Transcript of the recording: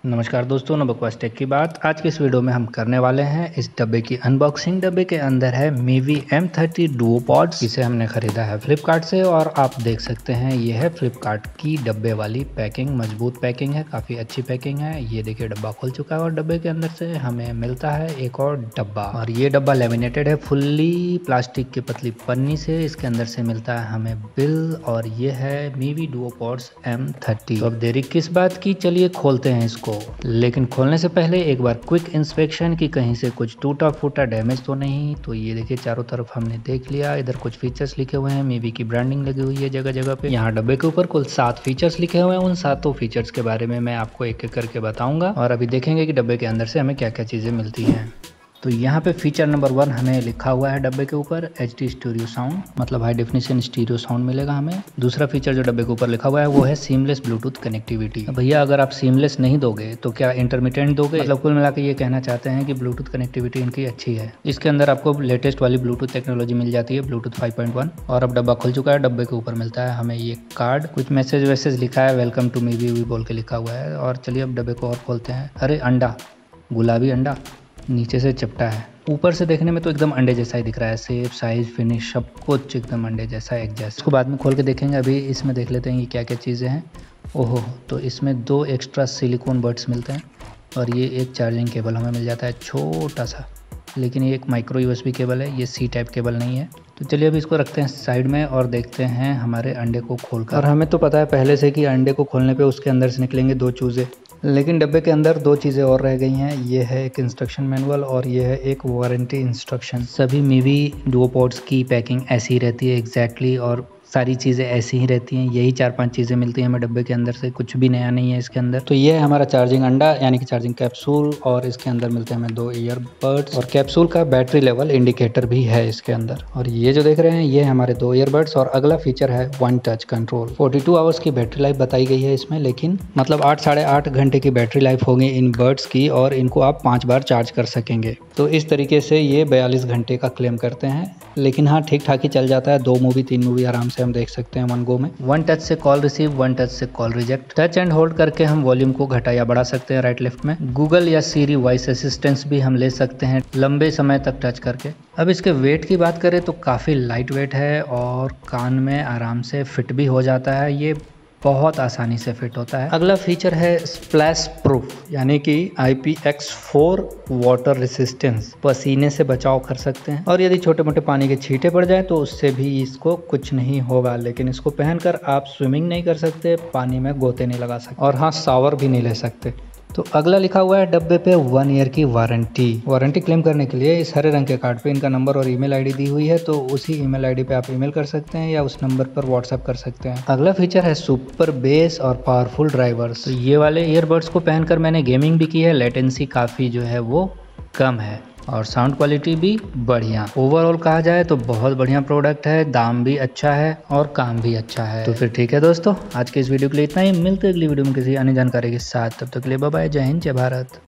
नमस्कार दोस्तों, बकवास टेक की बात। आज के इस वीडियो में हम करने वाले हैं इस डब्बे की अनबॉक्सिंग। डब्बे के अंदर है MIUI M30 डुओपॉड्स। इसे हमने खरीदा है फ्लिपकार्ट से और आप देख सकते हैं ये है फ्लिपकार्ट की डब्बे वाली पैकिंग। मजबूत पैकिंग है, काफ़ी अच्छी पैकिंग है। ये देखिए डब्बा खुल चुका है और डब्बे के अंदर से हमें मिलता है एक और डब्बा, और ये डब्बा लेमिनेटेड है फुल्ली प्लास्टिक की पतली पन्नी से। इसके अंदर से मिलता है हमें बिल, और ये है MIUI डुओपॉड्स M30। तो अब देरी किस बात की, चलिए खोलते हैं इसको। लेकिन खोलने से पहले एक बार क्विक इंस्पेक्शन की कहीं से कुछ टूटा फूटा डैमेज तो नहीं। तो ये देखिए चारों तरफ हमने देख लिया। इधर कुछ फीचर्स लिखे हुए हैं, MIUI की ब्रांडिंग लगी हुई है जगह जगह पे। यहाँ डब्बे के ऊपर कुल 7 फीचर्स लिखे हुए हैं। उन 7 फीचर्स के बारे में मैं आपको एक एक करके बताऊंगा और अभी देखेंगे कि डब्बे के अंदर से हमें क्या क्या चीजें मिलती हैं। तो यहाँ पे फीचर नंबर 1 हमें लिखा हुआ है डब्बे के ऊपर HD स्टीरियो साउंड, मतलब हाई डेफिनेशन स्टीरियो साउंड मिलेगा हमें। दूसरा फीचर जो डब्बे के ऊपर लिखा हुआ है वो है सीमलेस ब्लूटूथ कनेक्टिविटी। भैया अगर आप सीमलेस नहीं दोगे तो क्या इंटरमिटेंट दोगे? मतलब कुल मिलाकर ये कहना चाहते हैं कि ब्लूटूथ कनेक्टिविटी इनकी अच्छी है। इसके अंदर आपको लेटेस्ट वाली ब्लूटूथ टेक्नोलॉजी मिल जाती है, ब्लूटूथ 5.1। और अब डब्बा खुल चुका है। डब्बे के ऊपर मिलता है हमें ये कार्ड, कुछ मैसेज वैसेज लिखा है, वेलकम टू MIUI बोल के लिखा हुआ है। और चलिए अब डब्बे को और खोलते हैं। अरे अंडा, गुलाबी अंडा नीचे से चिपटा है। ऊपर से देखने में तो एकदम अंडे जैसा ही दिख रहा है, शेप साइज फिनिश सब कुछ एकदम अंडे जैसा एक जैसा। इसको बाद में खोल के देखेंगे। अभी इसमें देख लेते हैं ये क्या क्या चीज़ें हैं। ओहो, तो इसमें 2 एक्स्ट्रा सिलिकॉन बड्स मिलते हैं और ये एक चार्जिंग केबल हमें मिल जाता है छोटा सा, लेकिन ये एक माइक्रो USB केबल है, ये C टाइप केबल नहीं है। तो चलिए अभी इसको रखते हैं साइड में और देखते हैं हमारे अंडे को खोलकर। और हमें तो पता है पहले से कि अंडे को खोलने पे उसके अंदर से निकलेंगे 2 चूज़े, लेकिन डब्बे के अंदर 2 चीज़ें और रह गई हैं। ये है एक इंस्ट्रक्शन मैनुअल और ये है एक वारंटी इंस्ट्रक्शन। सभी MIUI डुओपॉड्स की पैकिंग ऐसी ही रहती है एग्जैक्टली, और सारी चीज़ें ऐसी ही रहती हैं। यही 4-5 चीज़ें मिलती हैं हमें डब्बे के अंदर से, कुछ भी नया नहीं है इसके अंदर। तो ये है हमारा चार्जिंग अंडा यानी कि चार्जिंग कैप्सूल, और इसके अंदर मिलते हैं हमें 2 ईयरबड्स, और कैप्सूल का बैटरी लेवल इंडिकेटर भी है इसके अंदर। और ये जो देख रहे हैं ये हमारे 2 ईयरबड्स। और अगला फीचर है वन टच कंट्रोल। 42 आवर्स की बैटरी लाइफ बताई गई है इसमें, लेकिन मतलब 8 साढ़े 8 घंटे की बैटरी लाइफ होगी इन बड्स की, और इनको आप 5 बार चार्ज कर सकेंगे। तो इस तरीके से ये 42 घंटे का क्लेम करते हैं, लेकिन हाँ ठीक ठाक ही चल जाता है। 2 मूवी 3 मूवी आराम से हम देख सकते हैं 1 गो में। वन टच से कॉल रिसीव, वन टच से call reject. Touch and hold करके हम वॉल्यूम को घटा या बढ़ा सकते हैं राइट लेफ्ट में। गूगल या सीरी वॉइस असिस्टेंस भी हम ले सकते हैं लंबे समय तक टच करके। अब इसके वेट की बात करें तो काफ़ी लाइट वेट है और कान में आराम से फिट भी हो जाता है। ये बहुत आसानी से फिट होता है। अगला फीचर है स्प्लैश प्रूफ, यानी कि IPX4 वाटर रेसिस्टेंस। पसीने से बचाव कर सकते हैं, और यदि छोटे मोटे पानी के छींटे पड़ जाए तो उससे भी इसको कुछ नहीं होगा। लेकिन इसको पहनकर आप स्विमिंग नहीं कर सकते, पानी में गोते नहीं लगा सकते, और हाँ शावर भी नहीं ले सकते। तो अगला लिखा हुआ है डब्बे पे 1 ईयर की वारंटी क्लेम करने के लिए इस हरे रंग के कार्ड पे इनका नंबर और ईमेल आईडी दी हुई है। तो उसी ईमेल आईडी पे आप ईमेल कर सकते हैं या उस नंबर पर व्हाट्सएप कर सकते हैं। अगला फीचर है सुपर बेस और पावरफुल ड्राइवर्स। तो ये वाले ईयरबड्स को पहनकर मैंने गेमिंग भी की है। लेटेंसी काफ़ी जो है वो कम है और साउंड क्वालिटी भी बढ़िया। ओवरऑल कहा जाए तो बहुत बढ़िया प्रोडक्ट है, दाम भी अच्छा है और काम भी अच्छा है। तो फिर ठीक है दोस्तों, आज के इस वीडियो के लिए इतना ही। मिलते हैं अगली वीडियो में किसी अन्य जानकारी के साथ। तब तक के लिए बाय बाय, जय हिंद, जय भारत।